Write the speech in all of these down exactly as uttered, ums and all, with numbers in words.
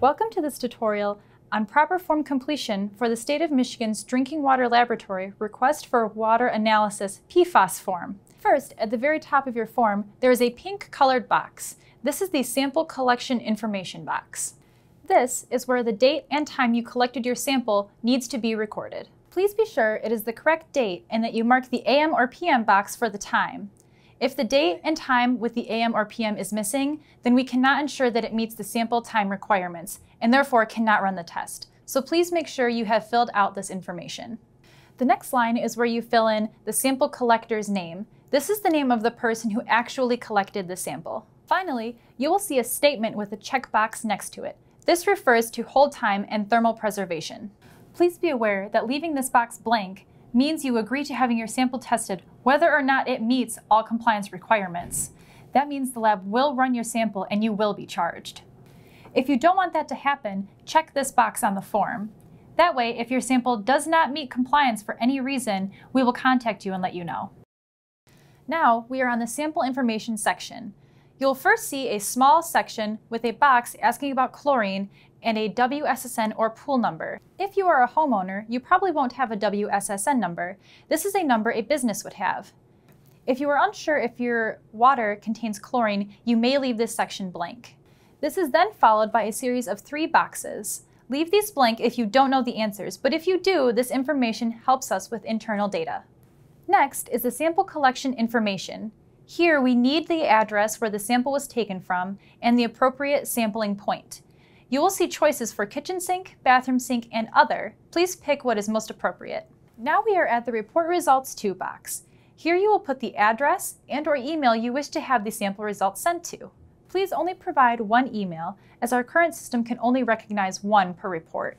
Welcome to this tutorial on proper form completion for the State of Michigan's Drinking Water Laboratory Request for Water Analysis P FAS form. First, at the very top of your form, there is a pink colored box. This is the Sample Collection Information box. This is where the date and time you collected your sample needs to be recorded. Please be sure it is the correct date and that you mark the A M or P M box for the time. If the date and time with the A M or P M is missing, then we cannot ensure that it meets the sample time requirements and therefore cannot run the test. So please make sure you have filled out this information. The next line is where you fill in the sample collector's name. This is the name of the person who actually collected the sample. Finally, you will see a statement with a checkbox next to it. This refers to hold time and thermal preservation. Please be aware that leaving this box blank means you agree to having your sample tested whether or not it meets all compliance requirements. That means the lab will run your sample and you will be charged. If you don't want that to happen, check this box on the form. That way, if your sample does not meet compliance for any reason, we will contact you and let you know. Now, we are on the sample information section. You'll first see a small section with a box asking about chlorine and a W S S N or pool number. If you are a homeowner, you probably won't have a W S S N number. This is a number a business would have. If you are unsure if your water contains chlorine, you may leave this section blank. This is then followed by a series of three boxes. Leave these blank if you don't know the answers, but if you do, this information helps us with internal data. Next is the sample collection information. Here we need the address where the sample was taken from and the appropriate sampling point. You will see choices for kitchen sink, bathroom sink, and other. Please pick what is most appropriate. Now we are at the Report Results to box. Here you will put the address and or email you wish to have the sample results sent to. Please only provide one email, as our current system can only recognize one per report.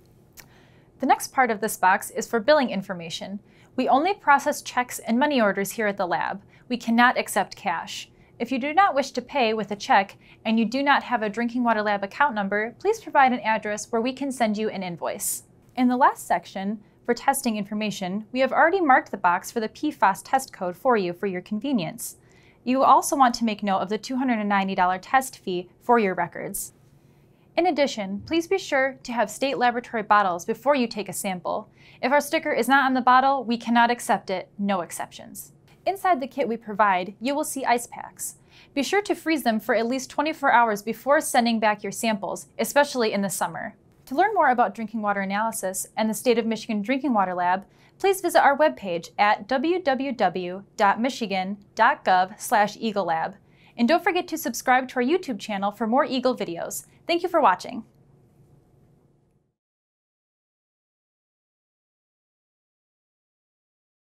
The next part of this box is for billing information. We only process checks and money orders here at the lab. We cannot accept cash. If you do not wish to pay with a check and you do not have a Drinking Water Lab account number, please provide an address where we can send you an invoice. In the last section, for testing information, we have already marked the box for the P FAS test code for you for your convenience. You also want to make note of the two hundred ninety dollar test fee for your records. In addition, please be sure to have state laboratory bottles before you take a sample. If our sticker is not on the bottle, we cannot accept it, no exceptions. Inside the kit we provide, you will see ice packs. Be sure to freeze them for at least twenty-four hours before sending back your samples, especially in the summer. To learn more about drinking water analysis and the State of Michigan Drinking Water Lab, please visit our webpage at w w w dot michigan dot gov slash eagle lab. And don't forget to subscribe to our YouTube channel for more Eagle videos. Thank you for watching.